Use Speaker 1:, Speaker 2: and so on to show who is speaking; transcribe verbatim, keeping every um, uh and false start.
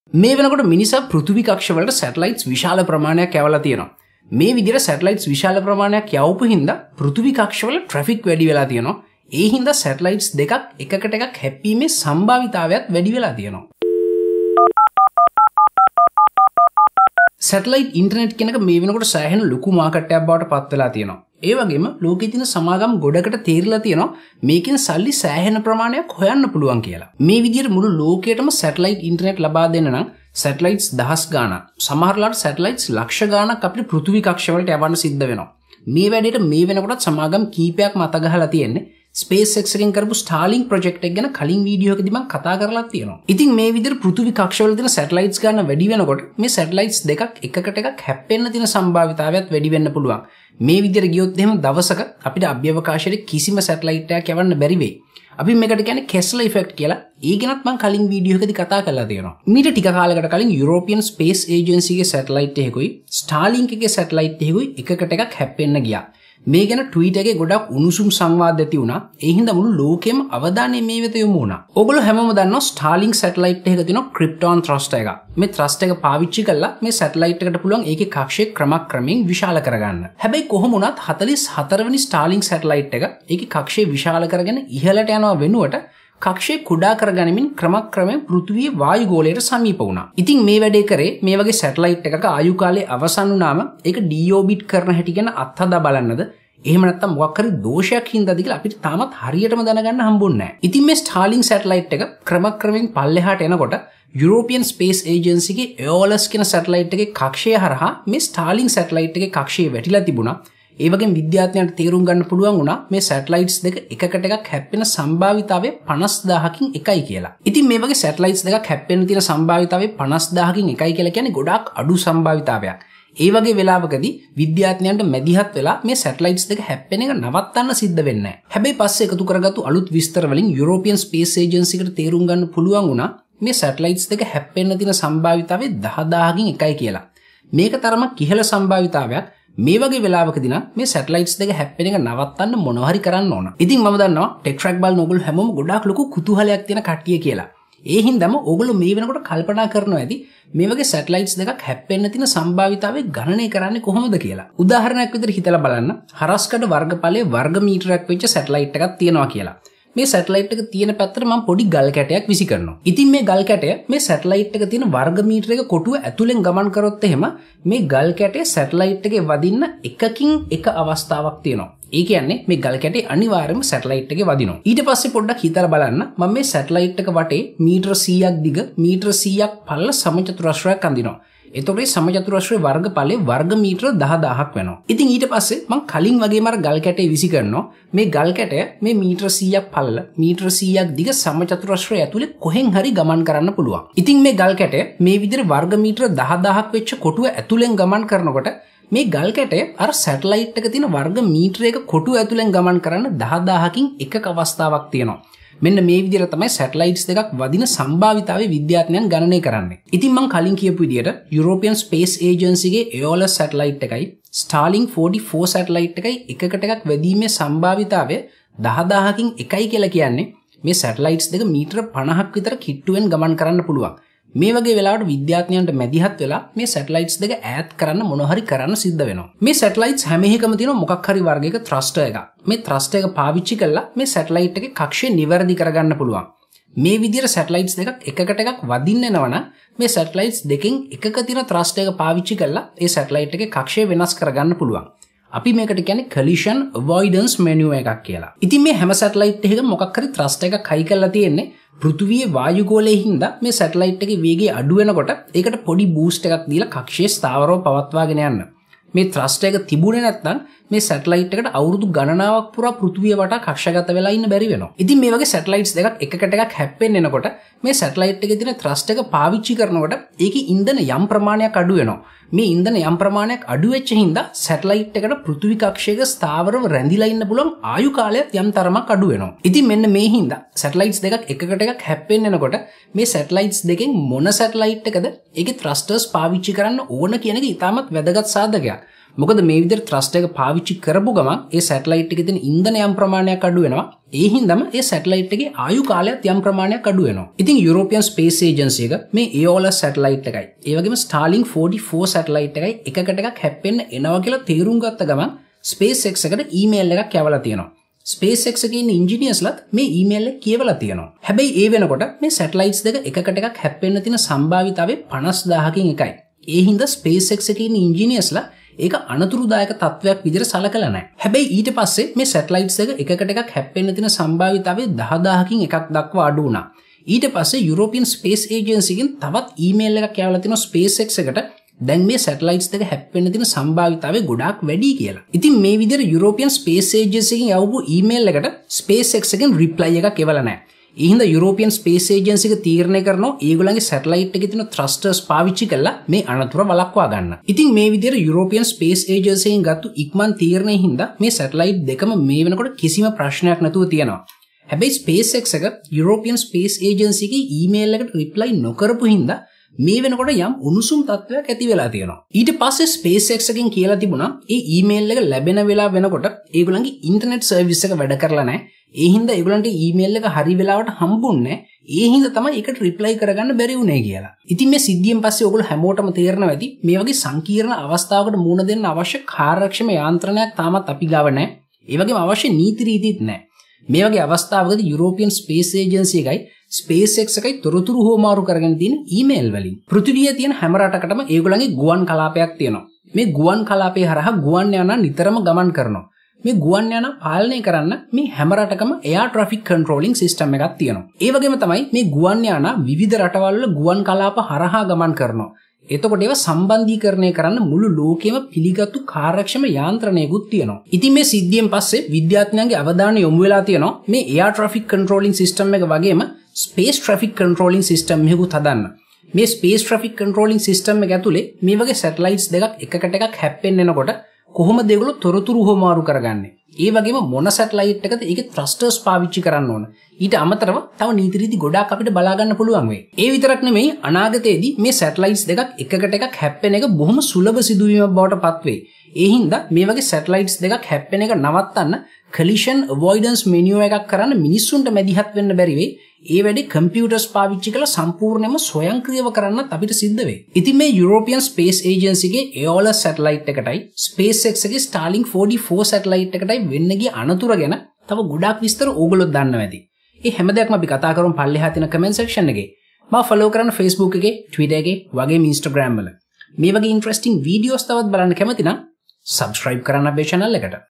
Speaker 1: මේ වෙනකොට මිනිසා පෘථිවි කක්ෂ වලට සැටලයිට්ස් විශාල ප්‍රමාණයක් යවලා තියෙනවා. මේ විදිහට සැටලයිට්ස් විශාල ප්‍රමාණයක් යවපු හින්දා පෘථිවි කක්ෂ වල ට්‍රැෆික් වැඩි වෙලා තියෙනවා. ඒ හින්දා සැටලයිට්ස් දෙකක් එකකට එකක් හැප්පීමේ සම්භාවිතාවයත් වැඩි වෙලා තියෙනවා. සැටලයිට් ඉන්ටර්නෙට් කෙනක මේ වෙනකොට සෑහෙන ලොකු මාකට් එකක් බවට පත් වෙලා තියෙනවා. ඒ වගේම ලෝකයේ තියෙන සමාගම් ගොඩකට තේරිලා තියෙනවා මේකෙන් සල්ලි සෑහෙන ප්‍රමාණයක් හොයන්න පුළුවන් කියලා. මේ විදිහට මුළු ලෝකයටම සැටලයිට් ඉන්ටර්නෙට් ලබා දෙන්න නම් සැටලයිට්ස් දහස් ගාණක් සමහරලාට සැටලයිට්ස් ලක්ෂ ගාණක් අපිට පෘථිවි කක්ෂ වලට යවන්න සිද්ධ වෙනවා. මේ වැඩේට මේ වෙනකොටත් සමාගම් කීපයක් මත ගහලා තියෙන්නේ. SpaceX එකෙන් කරපු Starlink project එක ගැන කලින් වීඩියෝ එකකදී මම කතා කරලා තියෙනවා. ඉතින් මේ විදිහට පෘථිවි කක්ෂවල තියෙන සැටලයිට්ස් ගන්න වැඩි වෙනකොට මේ සැටලයිට්ස් දෙකක් එකකට එකක් හැප්පෙන්න තියෙන සම්භාවිතාවයත් වැඩි වෙන්න පුළුවන්. මේ විදිහට ගියොත් එහෙම දවසක අපිට අභ්‍යවකාශයේ කිසිම සැටලයිට් එකක් යවන්න බැරි වෙයි. අපි මේකට කියන්නේ කෙස්ලර් ඉෆෙක්ට් කියලා. ඒ ගැනත් මම කලින් වීඩියෝ එකකදී කතා කරලා තියෙනවා. මීට ටික කාලයකට කලින් යුරෝපියන් ස්පේස් ඒජන්සි එකේ සැටලයිට් එකකුයි Starlink එකේ සැටලයිට් එකකුයි එකකට එකක් හැප්පෙන්න ගියා. මේ ගැන ට්වීට් එකේ ගොඩක් උණුසුම් සංවාද ඇති වුණා. ඒ හින්දා මුළු ලෝකෙම අවධානය මේ වෙත යොමු වුණා. ඔයගොල්ලෝ හැමෝම දන්නවා Starlink සැටලයිට් එකක තියෙන Krypton thrust එක. මේ thrust එක පාවිච්චි කරලා මේ සැටලයිට් එකට පුළුවන් ඒකේ කක්ෂය ක්‍රමක්‍රමයෙන් විශාල කරගන්න. හැබැයි කොහොම වුණත් හතළිස් හතර වෙනි Starlink සැටලයිට් එක ඒකේ කක්ෂය විශාල කරගෙන ඉහළට යනවා වෙනුවට කක්ෂය කුඩා කරගනිමින් ක්‍රමක්‍රමයෙන් පෘථිවියේ වායුගෝලයට සමීප වුණා. ඉතින් මේ වැඩේ කරේ මේ වගේ සැටලයිට් එකක ආයු කාලය අවසන් වුණාම ඒක ඩීઓබිට් කරන හැටි ගැන අත්හදා බලන්නද? එහෙම නැත්නම් මොකක් හරි දෝෂයක් හින්දාද කියලා අපිට තාමත් හරියටම දැනගන්න හම්බුන්නේ නැහැ. ඉතින් මේ Starlink සැටලයිට් එක ක්‍රමක්‍රමයෙන් පල්ලෙහාට එනකොට යුරෝපියන් ස්පේස් ඒජන්සි එකේ එෝලස් කියන සැටලයිට් එකේ කක්ෂය හරහා මේ Starlink සැටලයිට් එකේ කක්ෂය වැටිලා තිබුණා. ඒ වගේම විද්‍යාඥයන්ට තේරුම් ගන්න පුළුවන් වුණා මේ සැටලයිට්ස් දෙක එකකට එකක් හැප්පෙන සම්භාවිතාවය පනස් දාහකින් එකයි කියලා. ඉතින් මේ වගේ සැටලයිට්ස් දෙකක් හැප්පෙන්න තියෙන සම්භාවිතාවය පනස් දාහකින් එකයි කියලා කියන්නේ ගොඩාක් අඩු සම්භාවිතාවයක්. ඒ වගේ වෙලාවකදී විද්‍යාඥයන්ට මැදිහත් වෙලා මේ සැටලයිට්ස් දෙක හැප්පෙන එක නවත්තන්න සිද්ධ වෙන්නේ නැහැ. හැබැයි පස්සේ එකතු කරගත්තු අලුත් විස්තර වලින් යුරෝපියන් ස්පේස් ඒජන්සි එකට තේරුම් ගන්න පුළුවන් වුණා මේ සැටලයිට්ස් දෙක හැප්පෙන්න තියෙන සම්භාවිතාවය දහ දාහකින් එකයි කියලා. මේක තරමක් ඉහළ සම්භාවිතාවයක්. මේ වගේ වෙලාවකදී නම් මේ සැටලයිට්ස් දෙක හැප්පෙන එක නවත්තන්න මොනවා හරි කරන්න ඕන. ඉතින් මම දන්නවා ටෙක් ට්‍රැක් බලන ඔයගොල්ලෝ හැමෝම ගොඩාක් ලොකු කුතුහලයක් තියෙන කට්ටිය කියලා. ඒ හින්දාම ඔයගොල්ලෝ මේ වෙනකොට කල්පනා කරනවා ඇති මේ වගේ සැටලයිට්ස් දෙකක් හැප්පෙන්න තියෙන සම්භාවිතාවය ගණනය කරන්නේ කොහොමද කියලා. උදාහරණයක් විදිහට හිතලා බලන්න හරස්කඩ වර්ගඵලයේ වර්ග මීටරයක් වෙච්ච සැටලයිට් එකක් තියෙනවා කියලා. මේ සැටලයිට් එක තියෙන පැත්තට මම පොඩි ගල් කැටයක් විසි කරනවා. ඉතින් මේ ගල් කැටය මේ සැටලයිට් එක තියෙන වර්ග මීටර එක කොටුව ඇතුලෙන් ගමන් කරොත් එහෙම මේ ගල් කැටේ සැටලයිට් එකේ වදින්න එකකින් එක අවස්ථාවක් තියෙනවා. ඒ කියන්නේ මේ ගල් කැටේ අනිවාර්යයෙන්ම සැටලයිට් එකේ වදිනවා. ඊට පස්සේ පොඩ්ඩක් හිතලා බලන්න මම මේ සැටලයිට් එක වටේ මීටර සීයක් දිග මීටර සීයක් පළල සමචතුරස්‍රයක් අඳිනවා. එතකොට මේ සමචතුරස්‍රයේ වර්ගඵලයේ වර්ග මීටර දහ දාහක් වෙනවා. ඉතින් ඊට පස්සේ මම කලින් වගේම අර ගල් කැටේ විසි කරනවා. මේ ගල් කැටය මේ මීටර සීයක් පළල මීටර සීයක් දිග සමචතුරස්‍රය ඇතුලේ කොහෙන් හරි ගමන් කරන්න පුළුවන්. ඉතින් මේ ගල් කැටය මේ විදිහට වර්ග මීටර දහ දාහක් වෙච්ච කොටුව ඇතුලෙන් ගමන් කරනකොට මේ ගල් කැටය අර සැටලයිට් එක තියෙන වර්ග මීටරයක කොටුව ඇතුලෙන් ගමන් කරන්න දහ දාහකින් එකක අවස්ථාවක් තියෙනවා. මෙන්න මේ විදිහට තමයි සැටලයිට්ස් දෙකක් වදින සම්භාවිතාවය විද්‍යාඥයන් ගණනය කරන්නේ. ඉතින් මම කලින් කියපු විදිහට යුරෝපියන් ස්පේස් ඒජන්සි එකේ එෝලස් සැටලයිට් එකයි Starlink ෆෝර්ටි ෆෝර් සැටලයිට් එකයි එකකට එකක් වැදීමේ සම්භාවිතාවය දහ දාහකින් එකයි කියලා කියන්නේ මේ සැටලයිට්ස් දෙක මීටර පනහක් විතර කිට්ටුවෙන් ගමන් කරන්න පුළුවන්. මේ වගේ වෙලාවට විද්‍යාඥයන්ට මැදිහත් වෙලා මේ සැටලයිට්ස් දෙක ඈත් කරන්න මොන හරි කරන්න සිද්ධ වෙනවා. මේ සැටලයිට්ස් හැම එකම තියෙන මොකක් හරි වර්ගයක ත්‍රස්ටර් එකක්. මේ ත්‍රස්ටර් එක පාවිච්චි කරලා මේ සැටලයිට් එකේ කක්ෂය නිවැරදි කරගන්න පුළුවන්. මේ විදිහට සැටලයිට්ස් දෙකක් එකකට එකක් වදින්න යනවනම් මේ සැටලයිට්ස් දෙකෙන් එකක තියෙන ත්‍රස්ටර් එක පාවිච්චි කරලා ඒ සැටලයිට් එකේ කක්ෂය වෙනස් කරගන්න පුළුවන්. අපි මේකට කියන්නේ collision avoidance menu එකක් කියලා. ඉතින් මේ හැම සැටලයිට් එකකම මොකක් හරි ත්‍රස්ටර් එකක් හයි කරලා තියෙන්නේ පෘථිවියේ වායුගෝලයේ හින්දා මේ සැටලයිට් එකේ වේගය අඩු වෙනකොට ඒකට පොඩි බූස්ට් එකක් දීලා කක්ෂයේ ස්ථාවරව පවත්වාගෙන යන්න. මේ ත්‍රස්ටර් එක තිබුණේ නැත්නම් මේ සැටලයිට් එකට අවුරුදු ගණනාවක් පුරා පෘථිවිය වටා කක්ෂගත වෙලා ඉන්න බැරි වෙනවා. ඉතින් මේ වගේ සැටලයිට්ස් දෙකක් එකකට එකක් හැප්පෙන්න එනකොට මේ සැටලයිට් එකේ තියෙන ත්‍රස්ට් එක පාවිච්චි කරනකොට ඒකේ ඉන්ධන යම් ප්‍රමාණයක් අඩු වෙනවා. මේ ඉන්ධන යම් ප්‍රමාණයක් අඩු වෙච්ච හින්දා සැටලයිට් එකට පෘථිවි කක්ෂයක ස්ථාවරව රැඳිලා ඉන්න පුළුවන් ආයු කාලයත් යම් තරමක් අඩු වෙනවා. ඉතින් මෙන්න මේ හින්දා සැටලයිට්ස් දෙකක් එකකට එකක් හැප්පෙන්න එනකොට මේ සැටලයිට්ස් දෙකෙන් මොන සැටලයිට් එකද ඒකේ ත්‍රස්ටර්ස් පාවිච්චි කරන්න ඕන කියන එක ඉතාමත් වැදගත් සාධකයක්. මොකද මේ විදිහට thrust එක පාවිච්චි කරපු ගමන් ඒ සැටලයිට් එකේ තියෙන ඉන්ධන යම් ප්‍රමාණයක් අඩු වෙනවා. ඒ හින්දාම ඒ සැටලයිට් එකේ ආයු කාලයත් යම් ප්‍රමාණයක් අඩු වෙනවා. ඉතින් යුරෝපියන් ස්පේස් ඒජන්සි එක මේ එෝලස් සැටලයිට් එකයි ඒ වගේම ස්ටාර්ලින්ක් ෆෝර්ටි ෆෝර් සැටලයිට් එකයි එකකට එකක් හැප්පෙන්න එනවා කියලා තේරුම් ගත්ත ගමන් SpaceX එකට ඊමේල් එකක් යවලා තියෙනවා. SpaceX එකේ ඉන්න ඉන්ජිනියර්ස්ලාත් මේ ඊමේල් එක කියවලා තියෙනවා. හැබැයි ඒ වෙනකොට මේ සැටලයිට්ස් දෙක එකකට එකක් හැප්පෙන්න තියෙන සම්භාවිතාවය පනස් දාහකින් එකයි. ඒ හින්දා SpaceX එකේ ඉන්න ඉන්ජිනියර්ස්ලා ඒක අනතුරුදායක තත්වයක් විදිහට සලකලා නැහැ. හැබැයි ඊට පස්සේ මේ සැටලයිට්ස් එක එකකට එකක් හැප්පෙන්න තියෙන සම්භාවිතාවය දහ දාහකින් එකක් දක්වා අඩු වුණා. ඊට පස්සේ යුරෝපියන් ස්පේස් ඒජන්සි එකෙන් තවත් ඊමේල් එකක් යවලා තිනවා SpaceX එකට දැන් මේ සැටලයිට්ස් දෙක හැප්පෙන්න තියෙන සම්භාවිතාවය ගොඩාක් වැඩි කියලා. ඉතින් මේ විදිහට යුරෝපියන් ස්පේස් ඒජන්සි එකෙන් යවපු ඊමේල් එකට SpaceX එකෙන් රිප්ලයි එකක් එවලා නැහැ. ඒ හින්දා යුරෝපියන් ස්පේස් ඒජන්සි එක තීරණය කරනවා ඒගොල්ලන්ගේ සැටලයිට් එකේ තියෙන thrusters පාවිච්චි කරලා මේ අනතුර වළක්වා ගන්න. ඉතින් මේ විදිහට යුරෝපියන් ස්පේස් ඒජන්සි එකෙන් ගත්ත ඉක්මන් තීරණය හින්දා මේ සැටලයිට් දෙකම මේ වෙනකොට කිසිම ප්‍රශ්නයක් නැතුව තියෙනවා. හැබැයි SpaceX එක යුරෝපියන් ස්පේස් ඒජන්සි එකේ ඊමේල් එකට රිප්ලයි නොකරපු හින්දා මේ වෙනකොට යම් උණුසුම් තත්ත්වයක් ඇති වෙලා තියෙනවා. ඊට පස්සේ SpaceX එකෙන් කියලා තිබුණා ඒ ඊමේල් එක ලැබෙන වෙලාව වෙනකොට ඒගොල්ලන්ගේ ඉන්ටර්නෙට් සර්විස් එක වැඩ කරලා නැහැ. ඒ හින්දා ඒගොල්ලන්ට ඊමේල් එක හරි වෙලාවට හම්බුන්නේ නැහැ. ඒ හින්දා තමයි ඒකට රිප්ලයි කරගන්න බැරි වුණේ කියලා. ඉතින් මේ සිද්ධියෙන් පස්සේ ඔයගොල්ලෝ හැමෝටම තේරෙනවා ඇති මේ වගේ සංකීර්ණ අවස්ථාවකට මුහුණ දෙන්න අවශ්‍ය කාර්යක්ෂම යාන්ත්‍රණයක් තාමත් අපි ගාව නැහැ. ඒ වගේම අවශ්‍ය නීති රීතිත් නැහැ. මේ වගේ අවස්ථාවකදී යුරෝපියන් ස්පේස් ඒජන්සි එකයි SpaceX එකයි තොරතුරු හොමාරු කරගෙන තියෙන ඊමේල් වලින් පෘථිවියේ තියෙන හැම රටකටම ඒගොල්ලන්ගේ ගුවන් කලාපයක් තියෙනවා. මේ ගුවන් කලාපය හරහා ගුවන් යානා නිතරම ගමන් කරනවා. මේ ගුවන් යානා පාලනය කරන්න මේ හැම රටකම එයාර් ට්‍රැෆික් කන්ට්‍රෝලින් සිස්ටම් එකක් තියෙනවා. ඒ වගේම තමයි මේ ගුවන් යානා විවිධ රටවල් වල ගුවන් කලාප හරහා ගමන් කරනවා. එතකොට ඒවා සම්බන්ධීකරණය කරන්න මුළු ලෝකෙම පිළිගත්තු කාර්යක්ෂම යාන්ත්‍රණයකුත් තියෙනවා. ඉතින් මේ සිද්ධියෙන් පස්සේ විද්‍යාඥයන්ගේ අවධානය යොමු වෙලා තියෙනවා මේ එයාර් ට්‍රැෆික් කන්ට්‍රෝලින් සිස්ටම් එක වගේම ස්පේස් ට්‍රැෆික් කන්ට්‍රෝලින් සිස්ටම් එකකුත් හදන්න. මේ ස්පේස් ට්‍රැෆික් කන්ට්‍රෝලින් සිස්ටම් එක ඇතුලේ මේ වගේ සැටලයිට්ස් දෙකක් එකකට එකක් හැප්පෙන්න එනකොට කොහොමද ඒගොල්ලෝ තොරතුරු හොමාරු කරගන්නේ? ඒ වගේම මොන සැටලයිට් එකද ඒකේ thrusters පාවිච්චි කරන්න ඕන. ඊට අමතරව තව නීති රීති ගොඩාක් අපිට බලා ගන්න පුළුවන් වෙයි. ඒ විතරක් නෙමෙයි අනාගතයේදී මේ සැටලයිට්ස් දෙකක් එකකට එකක් හැප්පෙන එක බොහොම සුලභ සිදුවීමක් බවට පත් වෙයි. ඒ හින්දා මේ වගේ සැටලයිට්ස් දෙකක් හැප්පෙන එක නවත්තන්න collision avoidance menu එකක් කරන්න මිනිස්සුන්ට මැදිහත් වෙන්න බැරි වෙයි. ඒ වැඩේ කම්පියුටර්ස් පාවිච්චි කරලා සම්පූර්ණයෙන්ම ස්වයංක්‍රීයව කරන්නත් අපිට සිද්ධ වෙයි. ඉතින් මේ යුරෝපියන් ස්පේස් ඒජන්සි එකේ එෝලස් සැටලයිට් එකටයි SpaceX එකේ ස්ටාර්ලින්ක් ෆෝර්ටි ෆෝර් සැටලයිට් එකටයි වෙන්න ගිය අනතුර ගැන තව ගොඩාක් විස්තර ඕගොල්ලෝ දන්නවා ඇති. මේ හැම දෙයක්ම අපි කතා කරමු පල්ලෙහා තියෙන කමෙන්ට් සෙක්ෂන් එකේ. මාව ෆලෝ කරන්න Facebook එකේ, Twitter එකේ, වගේම Instagram වල. මේ වගේ ඉන්ටරෙස්ටිං වීඩියෝස් තවත් බලන්න කැමති නම් subscribe කරන්න අපේ channel එකට.